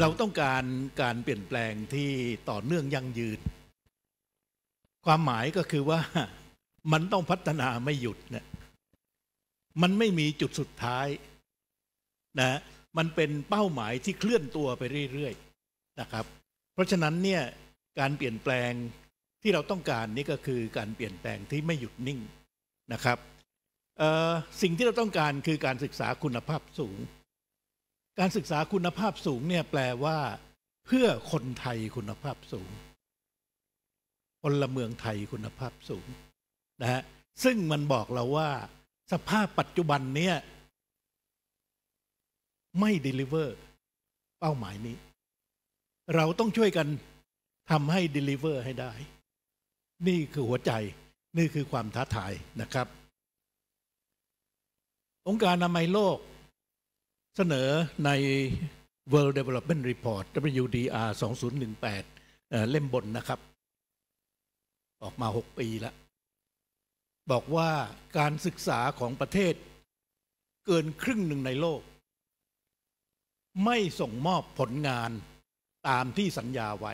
เราต้องการเปลี่ยนแปลงที่ต่อเนื่องยั่งยืนความหมายก็คือว่ามันต้องพัฒนาไม่หยุดเนี่ยมันไม่มีจุดสุดท้ายนะมันเป็นเป้าหมายที่เคลื่อนตัวไปเรื่อยๆนะครับเพราะฉะนั้นเนี่ยการเปลี่ยนแปลงที่เราต้องการนี่ก็คือการเปลี่ยนแปลงที่ไม่หยุดนิ่งนะครับสิ่งที่เราต้องการคือการศึกษาคุณภาพสูงการศึกษาคุณภาพสูงเนี่ยแปลว่าเพื่อคนไทยคุณภาพสูงพลเมืองไทยคุณภาพสูงนะฮะซึ่งมันบอกเราว่าสภาพปัจจุบันเนี่ยไม่ deliver เป้าหมายนี้เราต้องช่วยกันทำให้ deliver ให้ได้นี่คือหัวใจนี่คือความท้าทายนะครับองค์การอนามัยโลกเสนอใน World Development Report WDR 2018เล่มบนนะครับออกมา6 ปีแล้วบอกว่าการศึกษาของประเทศเกินครึ่งหนึ่งในโลกไม่ส่งมอบผลงานตามที่สัญญาไว้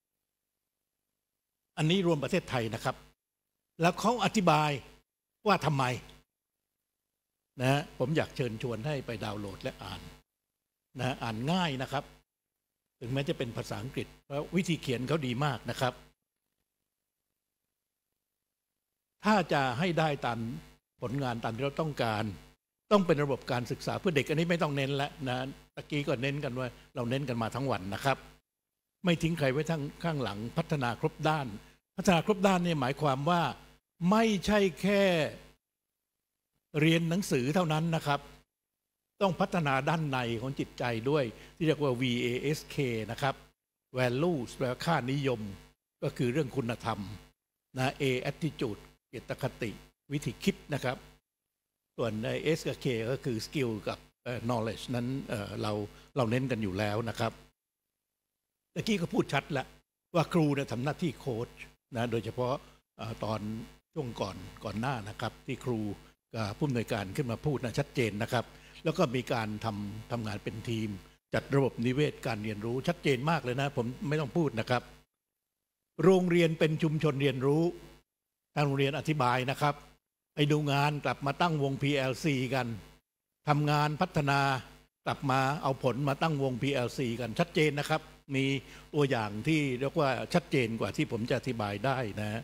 อันนี้รวมประเทศไทยนะครับแล้วเขาอธิบายว่าทำไมนะผมอยากเชิญชวนให้ไปดาวน์โหลดและอ่านนะอ่านง่ายนะครับถึงแม้จะเป็นภาษาอังกฤษเพราะวิธีเขียนเขาดีมากนะครับถ้าจะให้ได้ตามผลงานตามที่เราต้องการต้องเป็นระบบการศึกษาเพื่อเด็กอันนี้ไม่ต้องเน้นแล้วนะตะกี้ก็เน้นกันว่าเราเน้นกันมาทั้งวันนะครับไม่ทิ้งใครไว้ข้างหลังพัฒนาครบด้านพัฒนาครบด้านเนี่ยหมายความว่าไม่ใช่แค่เรียนหนังสือเท่านั้นนะครับต้องพัฒนาด้านในของจิตใจด้วยที่เรียกว่า VASK นะครับ Values แปลว่าค่านิยมก็คือเรื่องคุณธรรมนะ A Attitude เจตคติวิธีคิดนะครับส่วน S กับ K ก็คือ Skill กับKnowledge นั้นเราเน้นกันอยู่แล้วนะครับเมื่อกี้ก็พูดชัดแล้วว่าครูเนี่ยทำหน้าที่โค้ชนะโดยเฉพาะตอนช่วงก่อนหน้านะครับที่ครูกับผู้อำนวยการขึ้นมาพูดนะชัดเจนนะครับแล้วก็มีการทำงานเป็นทีมจัดระบบนิเวศการเรียนรู้ชัดเจนมากเลยนะผมไม่ต้องพูดนะครับโรงเรียนเป็นชุมชนเรียนรู้ทางโรงเรียนอธิบายนะครับไปดูงานกลับมาตั้งวง PLC กันทำงานพัฒนากลับมาเอาผลมาตั้งวง PLC กันชัดเจนนะครับมีตัวอย่างที่เรียกว่าชัดเจนกว่าที่ผมจะอธิบายได้นะ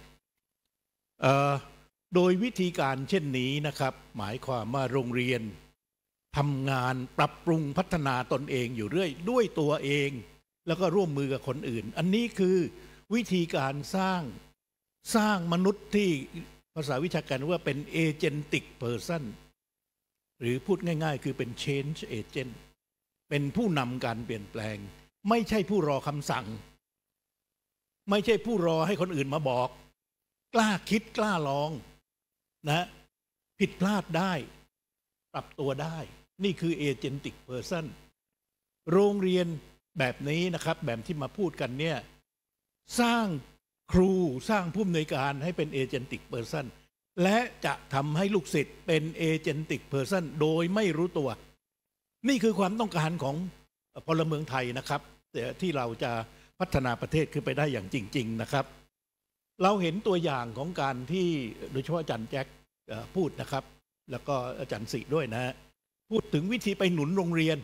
โดยวิธีการเช่นนี้นะครับหมายความว่าโรงเรียนทำงานปรับปรุงพัฒนาตนเองอยู่เรื่อยด้วยตัวเองแล้วก็ร่วมมือกับคนอื่นอันนี้คือวิธีการสร้างมนุษย์ที่ภาษาวิชาการว่าเป็น agentic person หรือพูดง่ายๆคือเป็น change agent เป็นผู้นำการเปลี่ยนแปลงไม่ใช่ผู้รอคำสั่งไม่ใช่ผู้รอให้คนอื่นมาบอกกล้าคิดกล้าลองนะผิดพลาดได้ปรับตัวได้นี่คือ agentic person โรงเรียนแบบนี้นะครับแบบที่มาพูดกันเนี่ยสร้างครูสร้างผู้อำนวยการให้เป็น agentic person และจะทำให้ลูกศิษย์เป็น agentic person โดยไม่รู้ตัวนี่คือความต้องการของพลเมืองไทยนะครับที่เราจะพัฒนาประเทศขึ้นไปได้อย่างจริงๆนะครับเราเห็นตัวอย่างของการที่โดยเฉพาะอาจารย์แจ็คพูดนะครับแล้วก็อาจารย์ศิด้วยนะพูดถึงวิธีไปหนุนโรงเรียน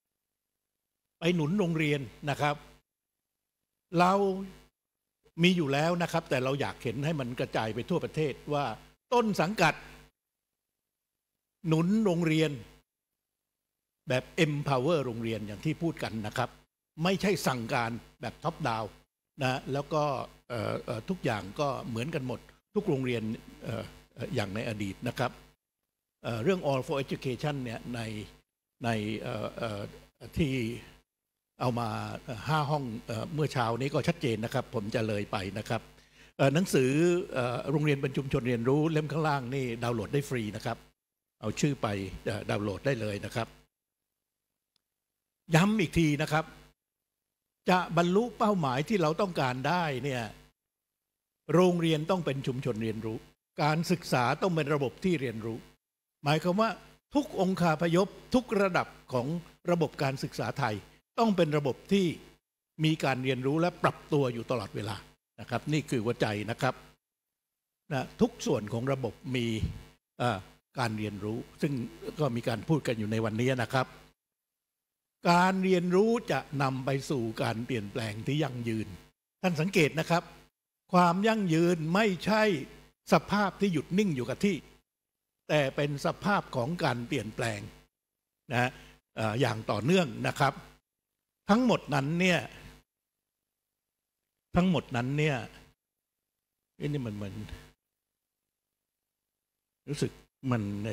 นะครับเรามีอยู่แล้วนะครับแต่เราอยากเห็นให้มันกระจายไปทั่วประเทศว่าต้นสังกัดหนุนโรงเรียนแบบ empower โรงเรียนอย่างที่พูดกันนะครับไม่ใช่สั่งการแบบท็อปดาวน์นะแล้วก็ทุกอย่างก็เหมือนกันหมดทุกโรงเรียนอย่างในอดีตนะครับเรื่อง All for Education เนี่ยในที่เอามา5 ห้องเมื่อเช้านี้ก็ชัดเจนนะครับผมจะเลยไปนะครับหนังสือโรงเรียนเป็นชุมชนเรียนรู้เล่มข้างล่างนี่ดาวน์โหลดได้ฟรีนะครับเอาชื่อไปดาวน์โหลดได้เลยนะครับย้ำอีกทีนะครับจะบรรลุเป้าหมายที่เราต้องการได้เนี่ยโรงเรียนต้องเป็นชุมชนเรียนรู้การศึกษาต้องเป็นระบบที่เรียนรู้หมายความว่าทุกองคาพยพทุกระดับของระบบการศึกษาไทยต้องเป็นระบบที่มีการเรียนรู้และปรับตัวอยู่ตลอดเวลานะครับนี่คือหัวใจนะครับนะทุกส่วนของระบบมีการเรียนรู้ซึ่งก็มีการพูดกันอยู่ในวันนี้นะครับการเรียนรู้จะนำไปสู่การเปลี่ยนแปลงที่ยั่งยืนท่านสังเกตนะครับความยั่งยืนไม่ใช่สภาพที่หยุดนิ่งอยู่กับที่แต่เป็นสภาพของการเปลี่ยนแปลงนะอย่างต่อเนื่องนะครับทั้งหมดนั้นเนี่ยนี่มันเหมือนรู้สึกมันใน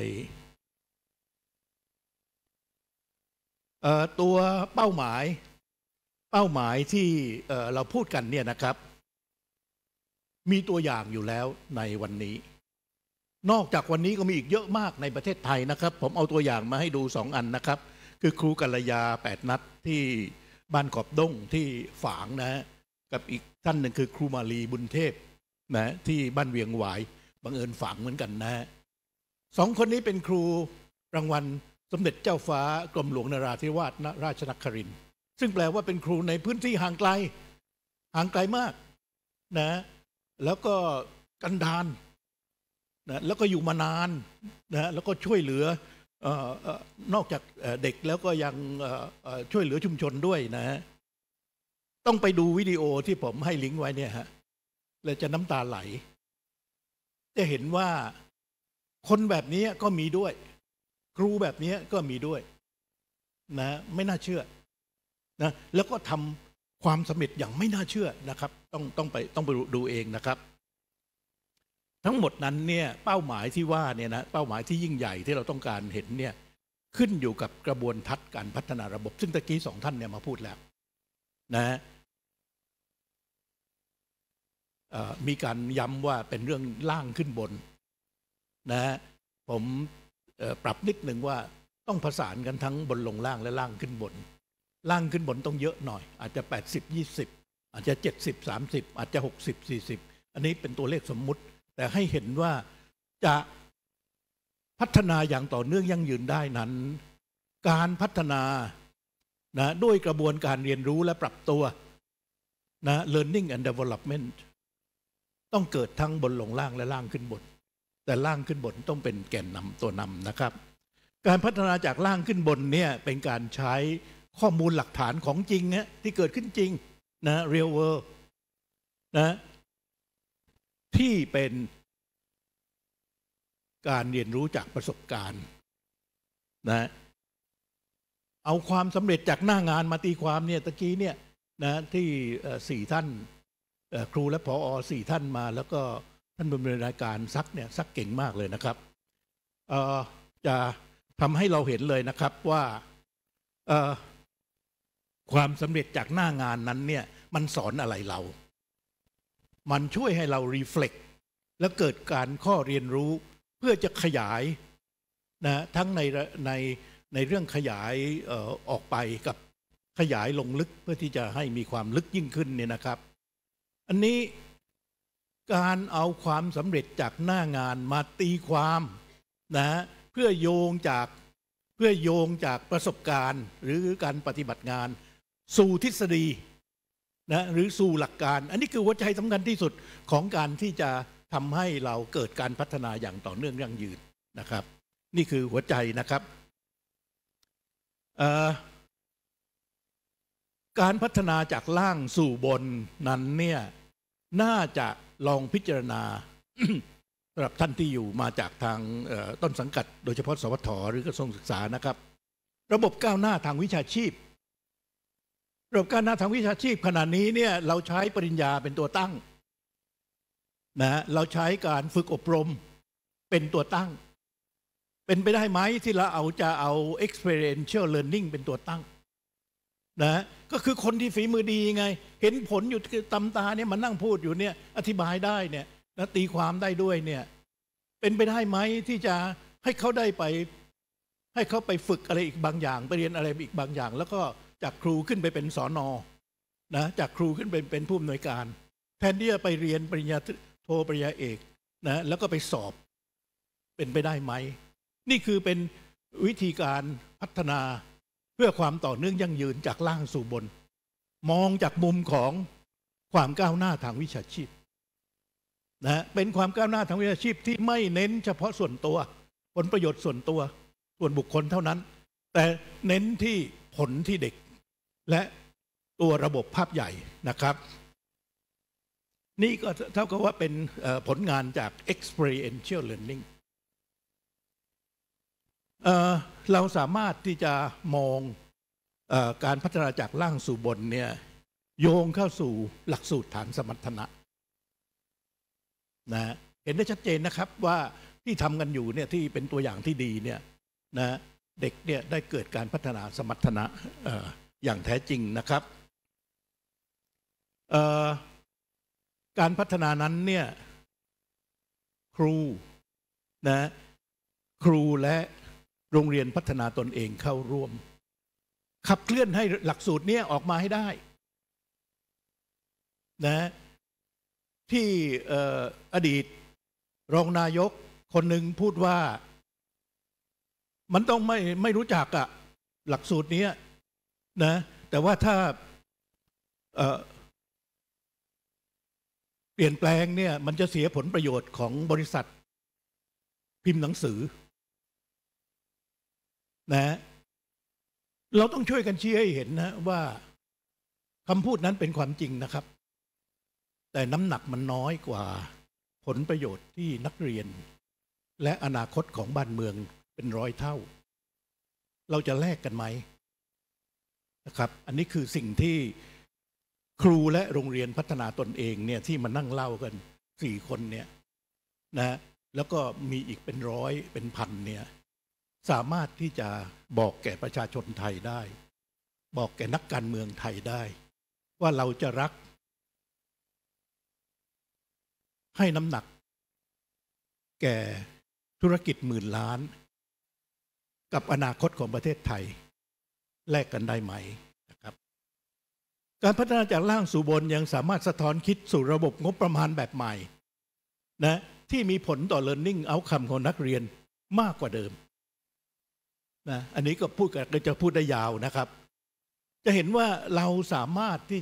ตัวเป้าหมายที่เราพูดกันเนี่ยนะครับมีตัวอย่างอยู่แล้วในวันนี้นอกจากวันนี้ก็มีอีกเยอะมากในประเทศไทยนะครับผมเอาตัวอย่างมาให้ดู2 อันนะครับคือครูกัลยา8 นัดที่บ้านกอบด้งที่ฝางนะกับอีกท่านหนึ่งคือครูมาลีบุญเทพนะที่บ้านเวียงหวายบังเอิญฝางเหมือนกันนะ2 คนนี้เป็นครูรางวัลสมเด็จเจ้าฟ้ากรมหลวงนราธิวาสราชนครินทร์ซึ่งแปลว่าเป็นครูในพื้นที่ห่างไกลมากนะแล้วก็กันดารนะแล้วก็อยู่มานานนะแล้วก็ช่วยเหลือนอกจากเด็กแล้วก็ยังช่วยเหลือชุมชนด้วยนะต้องไปดูวิดีโอที่ผมให้ลิงก์ไว้เนี่ยฮะแล้วจะน้ำตาไหลจะเห็นว่าคนแบบนี้ก็มีด้วยครูแบบนี้ก็มีด้วยนะไม่น่าเชื่อนะแล้วก็ทำความสำเร็จอย่างไม่น่าเชื่อนะครับต้องไปดูเองนะครับทั้งหมดนั้นเนี่ยเป้าหมายที่ว่าเนี่ยนะเป้าหมายที่ยิ่งใหญ่ที่เราต้องการเห็นเนี่ยขึ้นอยู่กับกระบวนทัศน์การพัฒนาระบบซึ่งตะกี้2 ท่านเนี่ยมาพูดแล้วนะมีการย้ำว่าเป็นเรื่องล่างขึ้นบนนะผมปรับนิดหนึ่งว่าต้องผสานกันทั้งบนลงล่างและล่างขึ้นบนล่างขึ้นบนต้องเยอะหน่อยอาจจะ80-20อาจจะ70-30อาจจะ60-40อันนี้เป็นตัวเลขสมมุติแต่ให้เห็นว่าจะพัฒนาอย่างต่อเนื่องยั่งยืนได้นั้นการพัฒนานะด้วยกระบวนการเรียนรู้และปรับตัวนะ learning and development ต้องเกิดทั้งบนลงล่างและล่างขึ้นบนแต่ล่างขึ้นบนต้องเป็นแกนนำตัวนำนะครับการพัฒนาจากล่างขึ้นบนเนี่ยเป็นการใช้ข้อมูลหลักฐานของจริงนะที่เกิดขึ้นจริงนะ real world นะที่เป็นการเรียนรู้จากประสบการณ์นะเอาความสำเร็จจากหน้างานมาตีความเนี่ยตะกี้เนี่ยนะที่4 ท่านครูและผอ4 ท่านมาแล้วก็ท่านดำเนินรายการซักเก่งมากเลยนะครับจะทำให้เราเห็นเลยนะครับว่าความสำเร็จจากหน้างานนั้นเนี่ยมันสอนอะไรเรามันช่วยให้เรารีเฟล็กและเกิดการข้อเรียนรู้เพื่อจะขยายนะทั้งในเรื่องขยายออกไปกับขยายลงลึกเพื่อที่จะให้มีความลึกยิ่งขึ้นเนี่ยนะครับอันนี้การเอาความสำเร็จจากหน้างานมาตีความนะเพื่อโยงจากประสบการณ์หรือการปฏิบัติงานสู่ทฤษฎีนะหรือสู่หลักการอันนี้คือหัวใจสำคัญที่สุดของการที่จะทำให้เราเกิดการพัฒนาอย่างต่อเนื่องยั่งยืนนะครับนี่คือหัวใจนะครับการพัฒนาจากล่างสู่บนนั้นเนี่ยน่าจะลองพิจารณา สำหรับท่านที่อยู่มาจากทางต้นสังกัดโดยเฉพาะสวทหรือกระทรวงศึกษานะครับระบบก้าวหน้าทางวิชาชีพระบบก้าวหน้าทางวิชาชีพขณะนี้เนี่ยเราใช้ปริญญาเป็นตัวตั้งนะเราใช้การฝึกอบรมเป็นตัวตั้งเป็นไปได้ไหมที่เราจะเอา experiential learning เป็นตัวตั้งนะก็คือคนที่ฝีมือดีไงเห็นผลอยู่ตำตาเนี่ยมันนั่งพูดอยู่เนี่ยอธิบายได้เนี่ยนะตีความได้ด้วยเนี่ยเป็นไปได้ไหมที่จะให้เขาได้ไปให้เขาไปฝึกอะไรอีกบางอย่างไปเรียนอะไรอีกบางอย่างแล้วก็จากครูขึ้นไปเป็นสน.นะจากครูขึ้นไปเป็นผู้อำนวยการแทนที่จะไปเรียนปริญญาโทปริญญาเอกนะแล้วก็ไปสอบเป็นไปได้ไหมนี่คือเป็นวิธีการพัฒนาเพื่อความต่อเนื่องยั่งยืนจากล่างสู่บนมองจากมุมของความก้าวหน้าทางวิชาชีพนะเป็นความก้าวหน้าทางวิชาชีพที่ไม่เน้นเฉพาะส่วนตัวผลประโยชน์ส่วนตัวส่วนบุคคลเท่านั้นแต่เน้นที่ผลที่เด็กและตัวระบบภาพใหญ่นะครับนี่ก็เท่ากับว่าเป็นผลงานจาก experiential learning เราสามารถที่จะมองการพัฒนาจากล่างสู่บนเนี่ยโยงเข้าสู่หลักสูตรฐานสมรรถนะนะเห็นได้ชัดเจนนะครับว่าที่ทำกันอยู่เนี่ยที่เป็นตัวอย่างที่ดีเนี่ยนะเด็กเนี่ยได้เกิดการพัฒนาสมรรถนะอย่างแท้จริงนะครับการพัฒนานั้นเนี่ยครูนะครูและโรงเรียนพัฒนาตนเองเข้าร่วมขับเคลื่อนให้หลักสูตรนี้ออกมาให้ได้นะที่อดีตรองนายกคนหนึ่งพูดว่ามันต้องไม่รู้จักอะหลักสูตรนี้นะแต่ว่าถ้าเปลี่ยนแปลงเนี่ยมันจะเสียผลประโยชน์ของบริษัทพิมพ์หนังสือนะเราต้องช่วยกันชี้ให้เห็นนะว่าคำพูดนั้นเป็นความจริงนะครับแต่น้ำหนักมันน้อยกว่าผลประโยชน์ที่นักเรียนและอนาคตของบ้านเมืองเป็นร้อยเท่าเราจะแลกกันไหมนะครับอันนี้คือสิ่งที่ครูและโรงเรียนพัฒนาตนเองเนี่ยที่มานั่งเล่ากัน4 คนเนี่ยนะแล้วก็มีอีกเป็นร้อยเป็นพันเนี่ยสามารถที่จะบอกแก่ประชาชนไทยได้บอกแก่นักการเมืองไทยได้ว่าเราจะรักให้น้ำหนักแก่ธุรกิจ10,000 ล้านกับอนาคตของประเทศไทยแลกกันได้ไหมนะครับการพัฒนาจากล่างสู่บนยังสามารถสะท้อนคิดสู่ระบบงบประมาณแบบใหม่นะที่มีผลต่อ learning outcome ของนักเรียนมากกว่าเดิมนะอันนี้ก็จะพูดได้ยาวนะครับจะเห็นว่าเราสามารถที่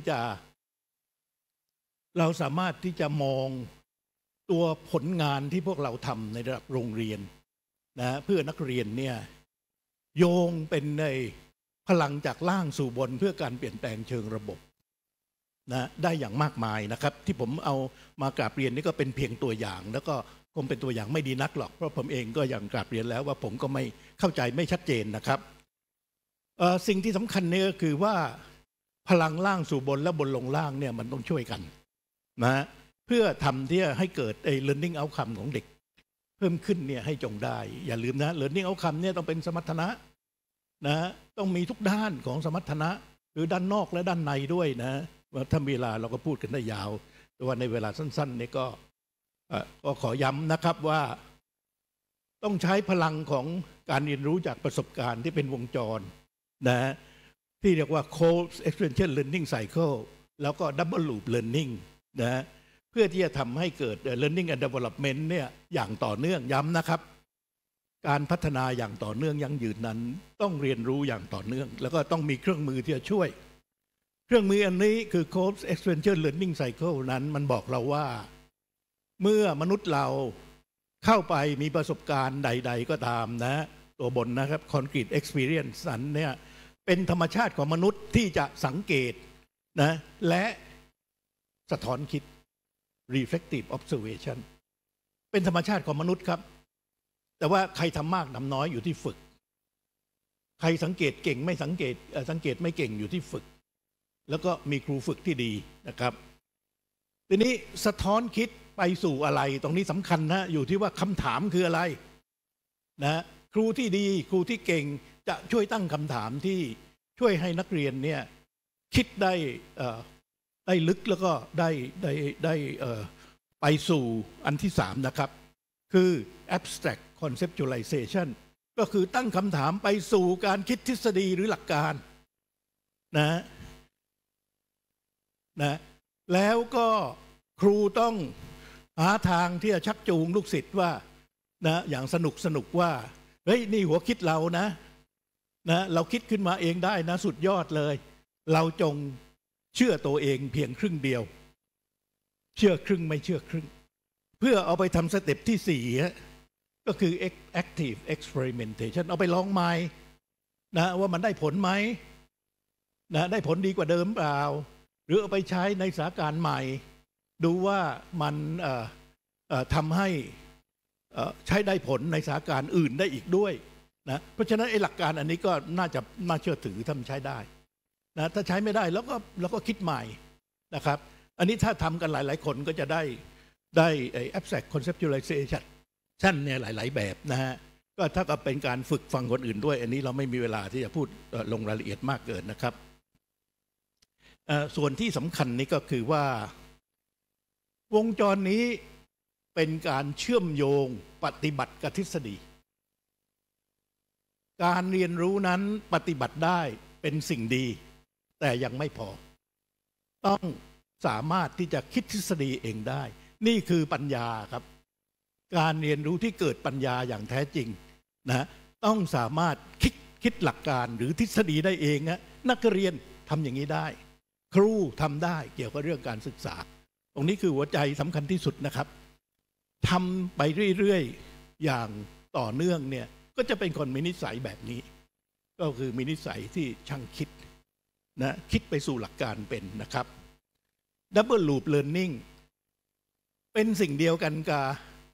จะมองตัวผลงานที่พวกเราทำในระดับโรงเรียนนะเพื่อนักเรียนเนี่ยโยงเป็นในพลังจากล่างสู่บนเพื่อการเปลี่ยนแปลงเชิงระบบนะได้อย่างมากมายนะครับที่ผมเอามากราบเรียนนี่ก็เป็นเพียงตัวอย่างแล้วก็คงเป็นตัวอย่างไม่ดีนักหรอกเพราะผมเองก็อย่างกราบเรียนแล้วว่าผมก็ไม่เข้าใจไม่ชัดเจนนะครับสิ่งที่สำคัญเนี่ยก็คือว่าพลังล่างสู่บนและบนลงล่างเนี่ยมันต้องช่วยกันนะเพื่อทำที่ให้เกิดlearning outcome ของเด็กเพิ่มขึ้นเนี่ยให้จงได้อย่าลืมนะ learning outcome เนี่ยต้องเป็นสมรรถนะต้องมีทุกด้านของสมรรถนะหรือด้านนอกและด้านในด้วยนะถ้าเวลาเราก็พูดกันได้ยาวแต่ว่าในเวลาสั้นๆนี่ก็ขอย้ำนะครับว่าต้องใช้พลังของการเรียนรู้จากประสบการณ์ที่เป็นวงจรนะที่เรียกว่า Coles Experiential Learning Cycle แล้วก็ Double Loop Learning นะเพื่อที่จะทำให้เกิด Learning and Development เนี่ยอย่างต่อเนื่องย้ำนะครับการพัฒนาอย่างต่อเนื่องยั่งยืนนั้นต้องเรียนรู้อย่างต่อเนื่องแล้วก็ต้องมีเครื่องมือที่จะช่วยเครื่องมืออันนี้คือ Coles Experiential Learning Cycle นั้นมันบอกเราว่าเมื่อมนุษย์เราเข้าไปมีประสบการณ์ใดๆก็ตามนะตัวบนนะครับ Concrete Experience นั้นเนี่ยเป็นธรรมชาติของมนุษย์ที่จะสังเกตนะและสะท้อนคิด reflective observation เป็นธรรมชาติของมนุษย์ครับแต่ว่าใครทำมากทำน้อยอยู่ที่ฝึกใครสังเกตเก่งไม่สังเกตไม่เก่งอยู่ที่ฝึกแล้วก็มีครูฝึกที่ดีนะครับทีนี้สะท้อนคิดไปสู่อะไรตรงนี้สำคัญนะอยู่ที่ว่าคำถามคืออะไรนะครูที่ดีครูที่เก่งจะช่วยตั้งคำถามที่ช่วยให้นักเรียนเนี่ยคิดได้ลึกแล้วก็ได้ไปสู่อันที่3นะครับคือ abstract conceptualization ก็คือตั้งคำถามไปสู่การคิดทฤษฎีหรือหลักการนะแล้วก็ครูต้องหาทางที่จะชักจูงลูกศิษย์ว่านะอย่างสนุกว่าเฮ้ยนี่หัวคิดเรานะนะเราคิดขึ้นมาเองได้นะสุดยอดเลยเราจงเชื่อตัวเองเพียงครึ่งเดียวเชื่อครึ่งไม่เชื่อครึ่งเพื่อเอาไปทำสเต็ปที่สี่ก็คือ active experimentation เอาไปลองใหม่นะว่ามันได้ผลไหมนะได้ผลดีกว่าเดิมเปล่าหรือเอาไปใช้ในสถานการณ์ใหม่ดูว่ามันทำให้ใช้ได้ผลในสถานการณ์อื่นได้อีกด้วยนะเพราะฉะนั้นไอ้หลักการอันนี้ก็น่าเชื่อถือทำใช้ได้นะถ้าใช้ไม่ได้แล้วก็คิดใหม่นะครับอันนี้ถ้าทำกันหลายๆคนก็จะได้abstract conceptualization เนี่ยหลายๆแบบนะฮะก็ถ้ากับเป็นการฝึกฟังคนอื่นด้วยอันนี้เราไม่มีเวลาที่จะพูดลงรายละเอียดมากเกินนะครับส่วนที่สำคัญนี้ก็คือว่าวงจรนี้เป็นการเชื่อมโยงปฏิบัติกับทฤษฎีการเรียนรู้นั้นปฏิบัติได้เป็นสิ่งดีแต่ยังไม่พอต้องสามารถที่จะคิดทฤษฎีเองได้นี่คือปัญญาครับการเรียนรู้ที่เกิดปัญญาอย่างแท้จริงนะต้องสามารถคิดหลักการหรือทฤษฎีได้เองนะนักเรียนทำอย่างนี้ได้ครูทำได้เกี่ยวกับเรื่องการศึกษาตรงนี้คือหัวใจสำคัญที่สุดนะครับทำไปเรื่อยๆอย่างต่อเนื่องเนี่ยก็จะเป็นคนมีนิสัยแบบนี้ก็คือมีนิสัยที่ช่างคิดนะคิดไปสู่หลักการเป็นนะครับ Double Loop Learning เป็นสิ่งเดียวกันกับ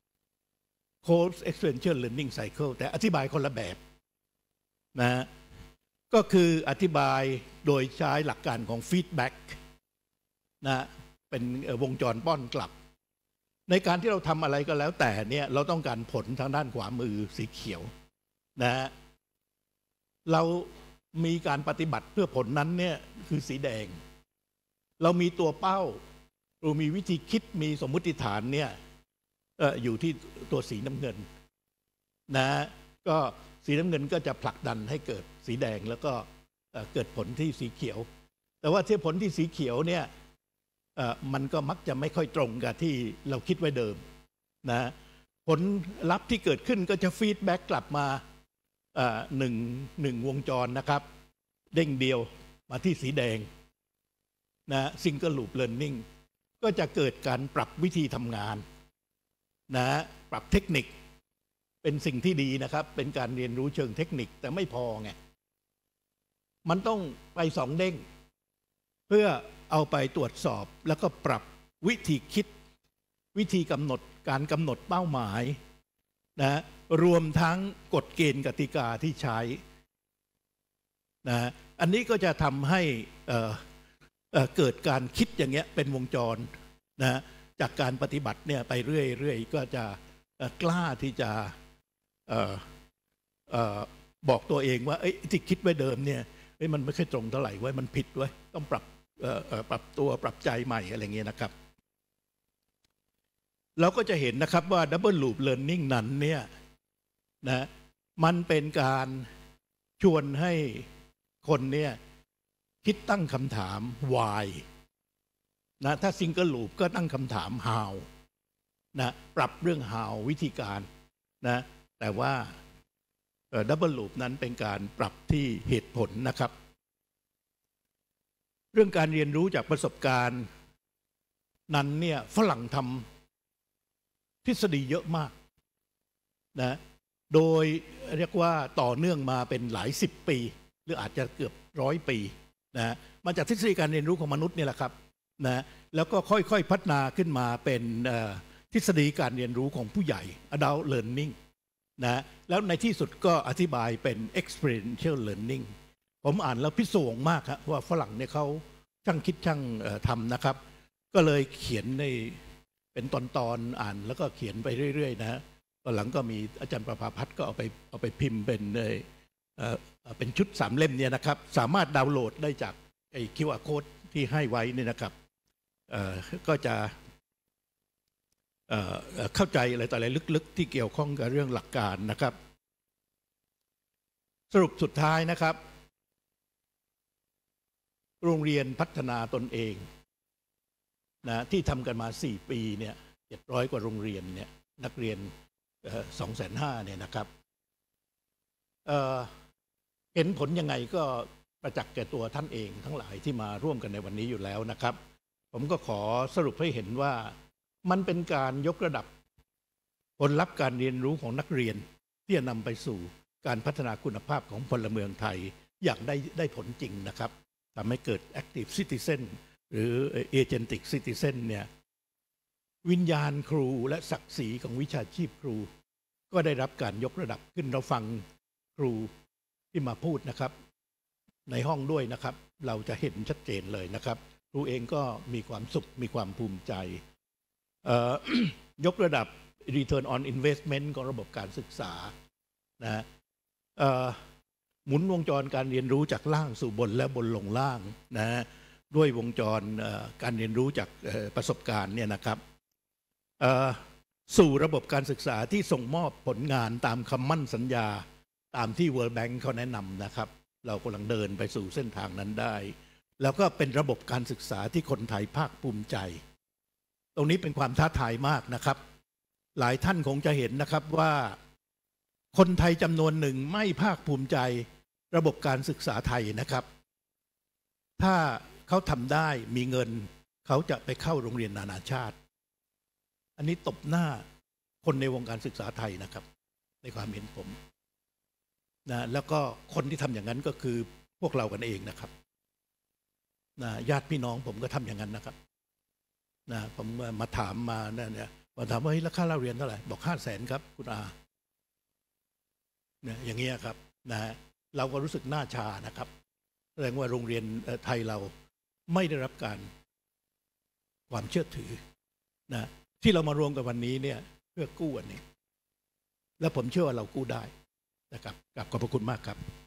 Course Experiential Learning Cycle แต่อธิบายคนละแบบนะก็คืออธิบายโดยใช้หลักการของฟีดแบ็กนะเป็นวงจรป้อนกลับในการที่เราทำอะไรก็แล้วแต่เนี่ยเราต้องการผลทางด้านขวามือสีเขียวนะเรามีการปฏิบัติเพื่อผลนั้นเนี่ยคือสีแดงเรามีตัวเป้าเรามีวิธีคิดมีสมมุติฐานเนี่ยอยู่ที่ตัวสีน้ำเงินนะก็สีน้ำเงินก็จะผลักดันให้เกิดสีแดงแล้วก็เกิดผลที่สีเขียวแต่ว่าที่ผลที่สีเขียวเนี่ยมันก็มักจะไม่ค่อยตรงกับที่เราคิดไว้เดิมนะผลลัพธ์ที่เกิดขึ้นก็จะฟีดแบ็กกลับมาหนึ่งวงจรนะครับเด้งเดียวมาที่สีแดงนะซิงเกิลลูปเลิร์นนิ่งก็จะเกิดการปรับวิธีทำงานนะปรับเทคนิคเป็นสิ่งที่ดีนะครับเป็นการเรียนรู้เชิงเทคนิคแต่ไม่พอไงมันต้องไปสองเด้งเพื่อเอาไปตรวจสอบแล้วก็ปรับวิธีคิดวิธีกำหนดการกำหนดเป้าหมายนะรวมทั้งกฎเกณฑ์กติกาที่ใช้นะอันนี้ก็จะทำให้เกิดการคิดอย่างเงี้ยเป็นวงจรนะจากการปฏิบัติเนี่ยไปเรื่อยๆก็จะกล้าที่จะบอกตัวเองว่าที่คิดไว้เดิมเนี่ยมันไม่ค่อยตรงเท่าไหร่ไว้มันผิดไว้ต้องปรับตัวปรับใจใหม่อะไรเงี้ยนะครับเราก็จะเห็นนะครับว่า Double Loop Learning นั้นเนี่ยนะมันเป็นการชวนให้คนเนี่ยคิดตั้งคำถาม why นะถ้า Single Loop ก็ตั้งคำถาม how นะปรับเรื่อง how วิธีการนะแต่ว่าDouble Loop นั้นเป็นการปรับที่เหตุผลนะครับเรื่องการเรียนรู้จากประสบการณ์นั้นเนี่ยฝรั่งทำทฤษฎีเยอะมากนะโดยเรียกว่าต่อเนื่องมาเป็นหลายสิบปีหรืออาจจะเกือบ100 ปีนะมาจากทฤษฎีการเรียนรู้ของมนุษย์นี่แหละครับนะแล้วก็ค่อยๆพัฒนาขึ้นมาเป็นทฤษฎีการเรียนรู้ของผู้ใหญ่ Adult Learning นะแล้วในที่สุดก็อธิบายเป็น Experiential Learning ผมอ่านแล้วพิศวงมากครับว่าฝรั่งเนี่ยเขาช่างคิดช่างทำนะครับก็เลยเขียนในเป็นตอนอ่านแล้วก็เขียนไปเรื่อยๆนะตอนหลังก็มีอาจารย์ประภาพัฒน์ก็เอาไปพิมพ์เป็นชุด3 เล่มเนี่ยนะครับสามารถดาวน์โหลดได้จากไอ้ QR Code ที่ให้ไว้นี่นะครับก็จะเข้าใจอะไรต่ออะไรลึกๆที่เกี่ยวข้องกับเรื่องหลักการนะครับสรุปสุดท้ายนะครับโรงเรียนพัฒนาตนเองนะที่ทำกันมา4 ปีเนี่ย700 กว่าโรงเรียนเนี่ยนักเรียน250,000เนี่ยนะครับเห็นผลยังไงก็ประจักษ์แก่ตัวท่านเองทั้งหลายที่มาร่วมกันในวันนี้อยู่แล้วนะครับผมก็ขอสรุปให้เห็นว่ามันเป็นการยกระดับผลลัพธ์การเรียนรู้ของนักเรียนที่จะนำไปสู่การพัฒนาคุณภาพของพลเมืองไทยอย่างได้ผลจริงนะครับทำให้เกิด Active Citizen หรือ Agentic Citizen เนี่ยวิญญาณครูและศักดิ์ศรีของวิชาชีพครูก็ได้รับการยกระดับขึ้นเราฟังครูที่มาพูดนะครับในห้องด้วยนะครับเราจะเห็นชัดเจนเลยนะครับครูเองก็มีความสุขมีความภูมิใจ ยกระดับ Return on Investment ของระบบการศึกษานะหมุนวงจรการเรียนรู้จากล่างสู่บนและบนลงล่างนะด้วยวงจรการเรียนรู้จากประสบการณ์เนี่ยนะครับสู่ระบบการศึกษาที่ส่งมอบผลงานตามคำมั่นสัญญาตามที่ World Bank เขาแนะนำนะครับเรากำลังเดินไปสู่เส้นทางนั้นได้แล้วก็เป็นระบบการศึกษาที่คนไทยภาคภูมิใจตรงนี้เป็นความท้าทายมากนะครับหลายท่านคงจะเห็นนะครับว่าคนไทยจำนวนหนึ่งไม่ภาคภูมิใจระบบการศึกษาไทยนะครับถ้าเขาทำได้มีเงินเขาจะไปเข้าโรงเรียนนานาชาติอันนี้ตบหน้าคนในวงการศึกษาไทยนะครับในความเห็นผมนะแล้วก็คนที่ทำอย่างนั้นก็คือพวกเรากันเองนะครับนะญาติพี่น้องผมก็ทำอย่างนั้นนะครับนะผมมาถามมาเนี่ยมาถามว่าราคาเราเรียนเท่าไหร่บอก500,000ครับคุณอาเนี่ยอย่างเงี้ยครับนะเราก็รู้สึกหน้าชานะครับแสดงว่าโรงเรียนไทยเราไม่ได้รับการความเชื่อถือนะที่เรามารวมกันวันนี้เนี่ยเพื่อกู้อันนี้และผมเชื่อว่าเรากู้ได้นะครับขอบพระคุณมากครับ